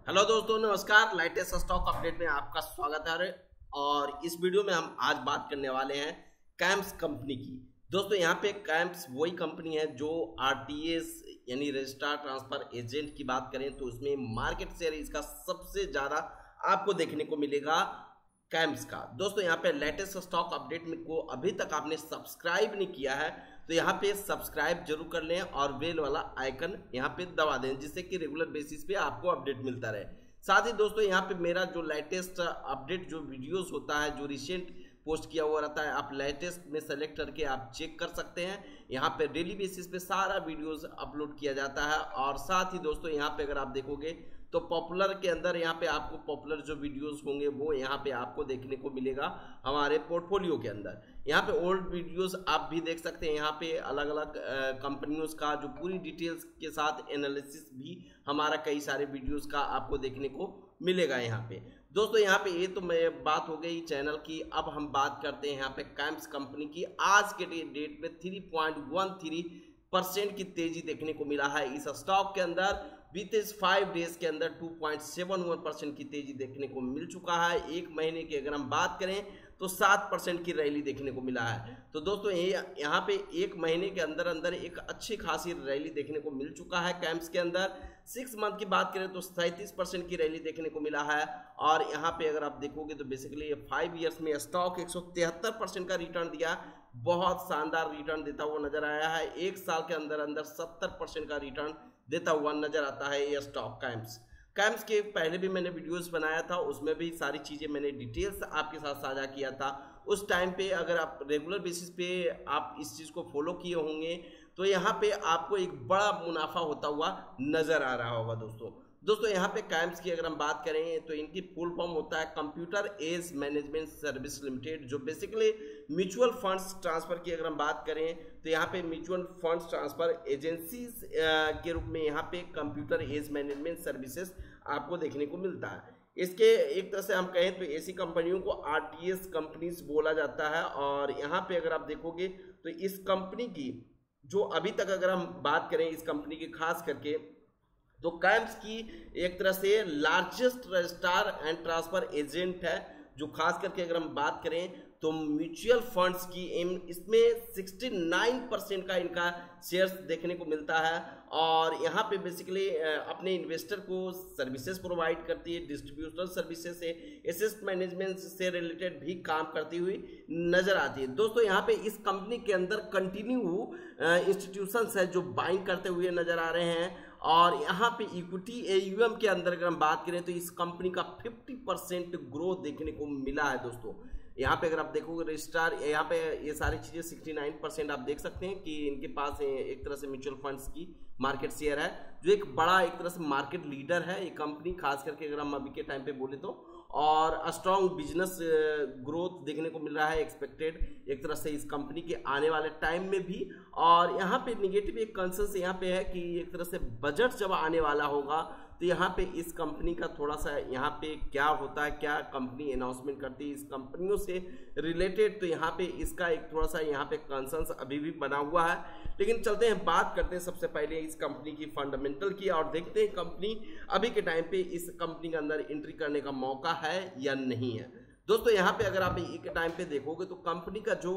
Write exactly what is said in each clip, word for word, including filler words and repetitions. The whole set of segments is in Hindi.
हेलो दोस्तों, नमस्कार। लेटेस्ट स्टॉक अपडेट में आपका स्वागत है। और इस वीडियो में हम आज बात करने वाले हैं कैम्प्स कंपनी की। दोस्तों यहाँ पे कैम्प्स वही कंपनी है जो आरटीएस यानी रजिस्ट्रार ट्रांसफर एजेंट की बात करें तो उसमें मार्केट शेयर इसका सबसे ज़्यादा आपको देखने को मिलेगा कैम्प्स का। दोस्तों यहाँ पे लेटेस्ट स्टॉक अपडेट में को अभी तक आपने सब्सक्राइब नहीं किया है तो यहाँ पे सब्सक्राइब जरूर कर लें और बेल वाला आइकन यहाँ पे दबा दें, जिससे कि रेगुलर बेसिस पे आपको अपडेट मिलता रहे। साथ ही दोस्तों यहाँ पे मेरा जो लेटेस्ट अपडेट जो वीडियोस होता है, जो रिसेंट पोस्ट किया हुआ रहता है, आप लेटेस्ट में सेलेक्ट करके आप चेक कर सकते हैं। यहाँ पे डेली बेसिस पे सारा वीडियोस अपलोड किया जाता है। और साथ ही दोस्तों यहाँ पे अगर आप देखोगे तो पॉपुलर के अंदर यहाँ पे आपको पॉपुलर जो वीडियोस होंगे वो यहाँ पे आपको देखने को मिलेगा हमारे पोर्टफोलियो के अंदर। यहाँ पे ओल्ड वीडियोस आप भी देख सकते हैं। यहाँ पे अलग अलग कंपनियों का जो पूरी डिटेल्स के साथ एनालिसिस भी हमारा कई सारे वीडियोस का आपको देखने को मिलेगा यहाँ पे। दोस्तों यहाँ पे ये तो मैं बात हो गई चैनल की। अब हम बात करते हैं यहाँ पे कैम्प्स कंपनी की। आज के डेट में three point one three percent की तेजी देखने को मिला है इस स्टॉक के अंदर। बीते फाइव डेज के अंदर two point seven one percent की तेजी देखने को मिल चुका है। एक महीने की अगर हम बात करें तो सात परसेंट की रैली देखने को मिला है। तो दोस्तों ये यहाँ पे एक महीने के अंदर अंदर एक अच्छी खासी रैली देखने को मिल चुका है कैम्प्स के अंदर। सिक्स मंथ की बात करें तो सैंतीस परसेंट की रैली देखने को मिला है। और यहाँ पे अगर आप देखोगे तो बेसिकली ये फाइव ईयर्स में स्टॉक एक सौ तिहत्तर परसेंट का रिटर्न दिया, बहुत शानदार रिटर्न देता हुआ नजर आया है। एक साल के अंदर अंदर सत्तर परसेंट का रिटर्न देता हुआ नजर आता है ये स्टॉक कैम्प्स। कैम्प्स के पहले भी मैंने वीडियोस बनाया था, उसमें भी सारी चीज़ें मैंने डिटेल्स आपके साथ साझा किया था। उस टाइम पे अगर आप रेगुलर बेसिस पे आप इस चीज़ को फॉलो किए होंगे तो यहाँ पे आपको एक बड़ा मुनाफा होता हुआ नज़र आ रहा होगा। दोस्तों दोस्तों यहाँ पे कैम्प्स की अगर हम बात करें तो इनकी फुल फॉर्म होता है computer age management service limited, जो बेसिकली म्यूचुअल फंड्स ट्रांसफर की अगर हम बात करें तो यहाँ पे म्यूचुअल फंड्स ट्रांसफर एजेंसीज के रूप में यहाँ पे कंप्यूटर एज मैनेजमेंट सर्विसेज आपको देखने को मिलता है। इसके एक तरह से हम कहें तो ऐसी कंपनियों को आरटीएस कंपनीज बोला जाता है। और यहाँ पे अगर आप देखोगे तो इस कंपनी की जो अभी तक अगर हम बात करें इस कंपनी की खास करके तो कैम्प्स की एक तरह से largest registrar and transfer agent है, जो खास करके अगर हम बात करें तो म्यूचुअल फंड्स की इसमें उनहत्तर परसेंट का इनका शेयर्स देखने को मिलता है। और यहाँ पे बेसिकली अपने इन्वेस्टर को सर्विसेज प्रोवाइड करती है, डिस्ट्रीब्यूटर सर्विसेज से एसेट मैनेजमेंट से रिलेटेड भी काम करती हुई नजर आती है। दोस्तों यहाँ पे इस कंपनी के अंदर कंटिन्यू इंस्टीट्यूशंस है जो बाइंग करते हुए नजर आ रहे हैं। और यहाँ पे इक्विटी एयूएम के अंदर अगर हम बात करें तो इस कंपनी का पचास परसेंट ग्रोथ देखने को मिला है। दोस्तों यहाँ पे अगर आप देखोगे रजिस्ट्रार, यहाँ पे ये सारी चीज़ें उनहत्तर परसेंट आप देख सकते हैं कि इनके पास एक तरह से म्यूचुअल फंड्स की मार्केट शेयर है, जो एक बड़ा एक तरह से मार्केट लीडर है ये कंपनी, खास करके अगर हम अभी के टाइम पे बोले तो। और स्ट्रॉन्ग बिजनेस ग्रोथ देखने को मिल रहा है एक्सपेक्टेड एक तरह से इस कंपनी के आने वाले टाइम में भी। और यहाँ पे निगेटिव एक कंसर्न यहाँ पे है कि एक तरह से बजट जब आने वाला होगा तो यहाँ पे इस कंपनी का थोड़ा सा यहाँ पे क्या होता है, क्या कंपनी अनाउंसमेंट करती है इस कंपनियों से रिलेटेड, तो यहाँ पे इसका एक थोड़ा सा यहाँ पे कंसर्न्स अभी भी बना हुआ है। लेकिन चलते हैं बात करते हैं सबसे पहले इस कंपनी की फंडामेंटल की और देखते हैं कंपनी अभी के टाइम पे इस कंपनी के अंदर एंट्री करने का मौका है या नहीं है। दोस्तों यहाँ पे अगर आप एक टाइम पे देखोगे तो कंपनी का जो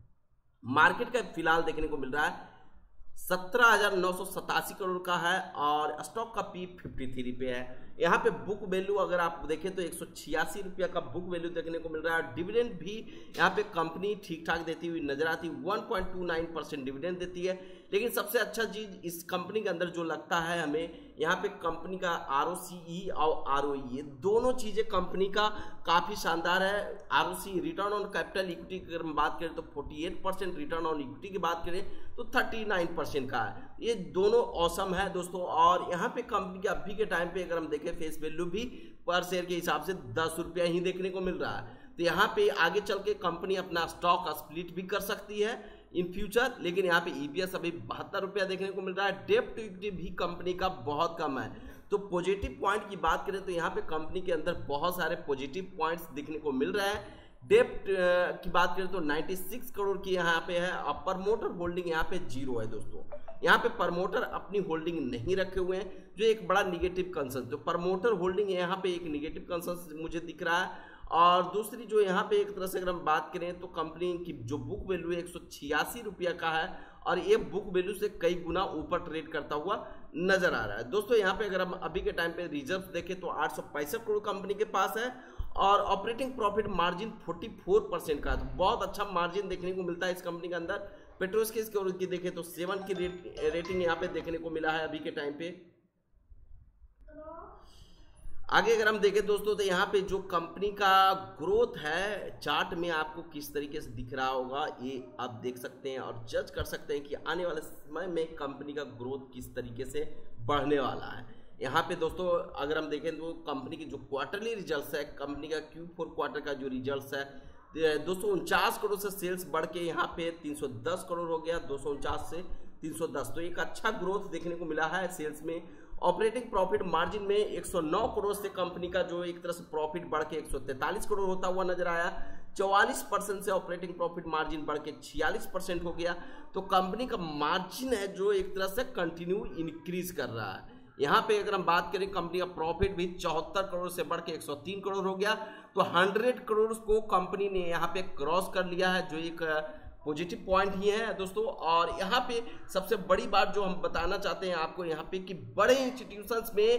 मार्केट का फिलहाल देखने को मिल रहा है सत्रह हजार नौ सौ सतासी करोड़ का है और स्टॉक का पी फिफ्टी थ्री पे है। यहाँ पे बुक वैल्यू अगर आप देखें तो एक सौ छियासी रुपया का बुक वैल्यू देखने को मिल रहा है। डिविडेंड भी यहाँ पे कंपनी ठीक ठाक देती हुई नजर आती है, one point two nine percent dividend देती है। लेकिन सबसे अच्छा चीज इस कंपनी के अंदर जो लगता है हमें, यहाँ पे कंपनी का आर ओ सी ई और आर ओ ई ये दोनों चीजें कंपनी का काफी शानदार है। R O C return on capital equity की अगर हम बात करें तो अड़तालीस परसेंट, रिटर्न ऑन इक्विटी की बात करें तो उनतालीस परसेंट का है। ये दोनों औसम है दोस्तों। और यहाँ पे कंपनी के अभी के टाइम पे अगर हम देखें फेस वैल्यू भी पर शेयर के हिसाब से दस रुपया ही देखने को मिल रहा है। तो यहाँ पे आगे चल के कंपनी अपना स्टॉक स्प्लिट भी कर सकती है इन फ्यूचर, लेकिन यहाँ पे ईपीएस अभी बहत्तर रुपया देखने को मिल रहा है। डेब्ट टू इक्विटी भी कंपनी का बहुत कम है। तो पॉजिटिव पॉइंट की बात करें तो यहाँ पे कंपनी के अंदर बहुत सारे पॉजिटिव पॉइंट्स देखने को मिल रहे हैं डेप्ट की बात करें तो छियानवे करोड़ की यहाँ पे है और प्रमोटर होल्डिंग यहाँ पे जीरो है दोस्तों। यहाँ पे प्रमोटर अपनी होल्डिंग नहीं रखे हुए हैं, जो एक बड़ा निगेटिव कंसर्न, तो प्रमोटर होल्डिंग यहाँ पे एक निगेटिव कंसर्न मुझे दिख रहा है। और दूसरी जो यहाँ पे एक तरह से अगर हम बात करें तो कंपनी की जो बुक वैल्यू है एक सौ छियासी रुपया का है और ये बुक वैल्यू से कई गुना ऊपर ट्रेड करता हुआ नजर आ रहा है दोस्तों। यहाँ पे अगर हम अभी के टाइम पे रिजर्व देखें तो आठ सौ पैंसठ करोड़ कंपनी के पास है और ऑपरेटिंग प्रॉफिट मार्जिन चौवालीस परसेंट का, तो बहुत अच्छा मार्जिन देखने को मिलता है इस कंपनी के अंदर। पेट्रोस्केस की देखें तो सेवन की रेट, रेटिंग यहाँ पे देखने को मिला है अभी के टाइम पे। आगे अगर हम देखें दोस्तों तो यहाँ पे जो कंपनी का ग्रोथ है चार्ट में आपको किस तरीके से दिख रहा होगा ये आप देख सकते हैं और जज कर सकते हैं कि आने वाले समय में कंपनी का ग्रोथ किस तरीके से बढ़ने वाला है। यहाँ पे दोस्तों अगर हम देखें तो कंपनी की जो क्वार्टरली रिजल्ट्स है, कंपनी का क्यू फोर क्वार्टर का जो रिजल्ट्स है दो सौ उनचास करोड़ से सेल्स बढ़ के यहाँ पे तीन सौ दस करोड़ हो गया, दो सौ उनचास से तीन सौ दस, तो एक अच्छा ग्रोथ देखने को मिला है सेल्स में। ऑपरेटिंग प्रॉफिट मार्जिन में एक सौ नौ करोड़ से कंपनी का जो एक तरह से प्रॉफिट बढ़ के एक सौ तैंतालीस करोड़ होता हुआ नजर आया। चौवालीस परसेंट से ऑपरेटिंग प्रॉफिट मार्जिन बढ़ के छियालीस परसेंट हो गया, तो कंपनी का मार्जिन है जो एक तरह से कंटिन्यू इंक्रीज कर रहा है। यहाँ पे अगर हम बात करें कंपनी का प्रॉफिट भी चौहत्तर करोड़ से बढ़ के एक सौ तीन करोड़ हो गया, तो सौ करोड़ को कंपनी ने यहाँ पे क्रॉस कर लिया है, जो एक पॉजिटिव पॉइंट ही है दोस्तों। और यहाँ पे सबसे बड़ी बात जो हम बताना चाहते हैं आपको यहाँ पे कि बड़े इंस्टीट्यूशंस में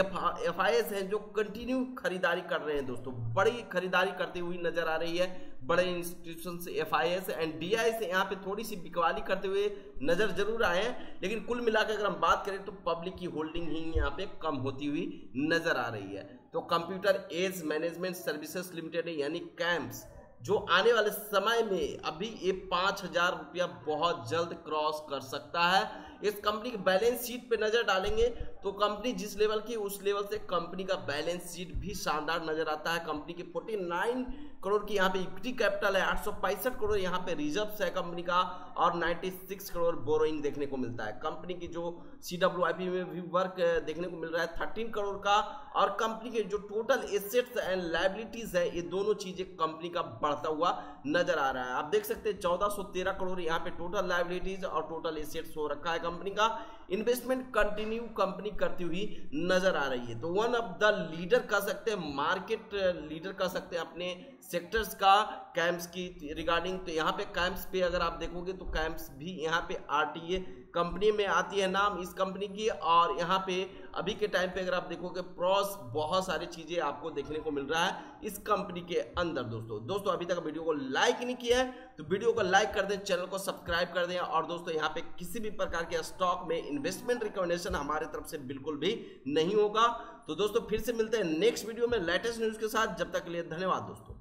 एफ आई एस हैं जो कंटिन्यू खरीदारी कर रहे हैं दोस्तों, बड़ी खरीदारी करती हुई नजर आ रही है। बड़े institutions F I S and D I से यहाँ पे थोड़ी सी बिकवाली करते हुए नजर जरूर आए हैं, लेकिन कुल मिलाकर अगर हम बात करें तो पब्लिक की होल्डिंग ही यहाँ पे कम होती हुई नजर आ रही है। तो computer age management services limited यानी कैम्प्स जो आने वाले समय में अभी ये पाँच हजार रुपया बहुत जल्द क्रॉस कर सकता है। इस कंपनी की बैलेंस शीट पे नजर डालेंगे तो कंपनी जिस लेवल की उस लेवल से कंपनी का बैलेंस शीट भी शानदार नजर आता है। कंपनी की उनचास करोड़ की यहाँ पे इक्विटी कैपिटल है, आठ सौ पैंसठ करोड़ यहाँ पे रिजर्व है कंपनी का और छियानवे करोड़ बोरोइंग देखने को मिलता है। कंपनी की जो सी डब्ल्यू आई पी में भी वर्क देखने को मिल रहा है तेरह करोड़ का, और कंपनी के जो टोटल एसेट्स एंड लायबिलिटीज है ये दोनों चीजें कंपनी का बढ़ता हुआ नजर आ रहा है। आप देख सकते हैं चौदह सौ तेरह करोड़ यहाँ पे टोटल लायबिलिटीज और टोटल एसेट्स हो रखा है कंपनी का। इन्वेस्टमेंट कंटिन्यू कंपनी करती हुई नजर आ रही है, तो वन ऑफ द लीडर कह सकते हैं, मार्केट लीडर कह सकते हैं अपने सेक्टर्स का कैम्प्स की रिगार्डिंग। तो यहाँ पे कैम्प्स पे अगर आप देखोगे तो कैम्प्स भी यहाँ पे आरटीए कंपनी में आती है नाम इस कंपनी की, और यहाँ पे अभी के टाइम पे अगर आप देखोगे प्रॉस बहुत सारी चीजें आपको देखने को मिल रहा है इस कंपनी के अंदर। दोस्तों दोस्तों अभी तक वीडियो को लाइक नहीं किया है तो वीडियो को लाइक कर दें, चैनल को सब्सक्राइब कर दें। और दोस्तों यहाँ पे किसी भी प्रकार के स्टॉक में इन्वेस्टमेंट रिकमेंडेशन हमारे तरफ से बिल्कुल भी नहीं होगा। तो दोस्तों फिर से मिलते हैं नेक्स्ट वीडियो में लेटेस्ट न्यूज के साथ, जब तक के लिए धन्यवाद दोस्तों।